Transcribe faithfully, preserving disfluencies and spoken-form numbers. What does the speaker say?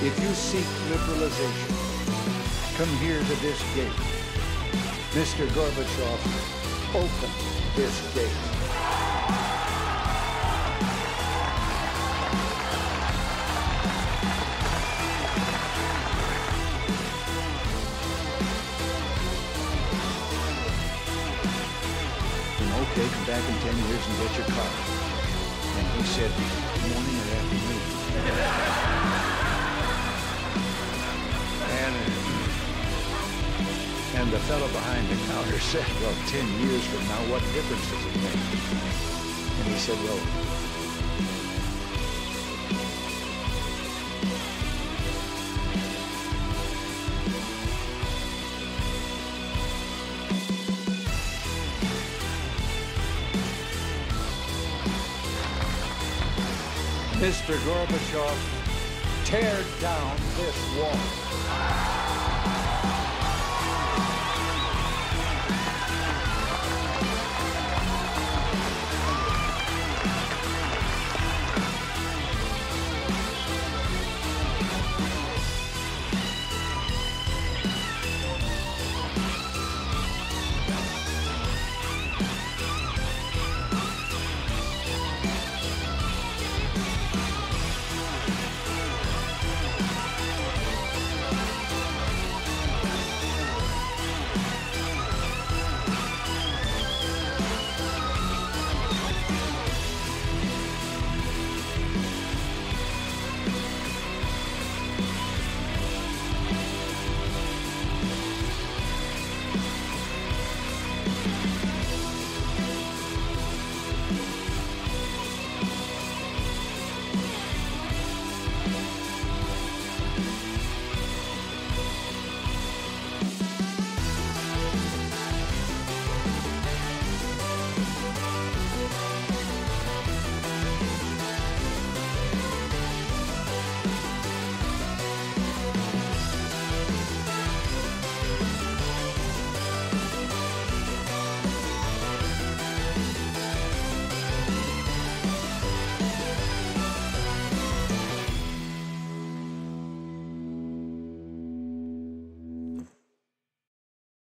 If you seek liberalization, come here to this gate. Mister Gorbachev, open this gate. Okay, come back in ten years and get your car. And he said, morning or afternoon. and, and the fellow behind the counter said, well, ten years from now, what difference does it make? And he said, well, Mister Gorbachev, tear down this wall.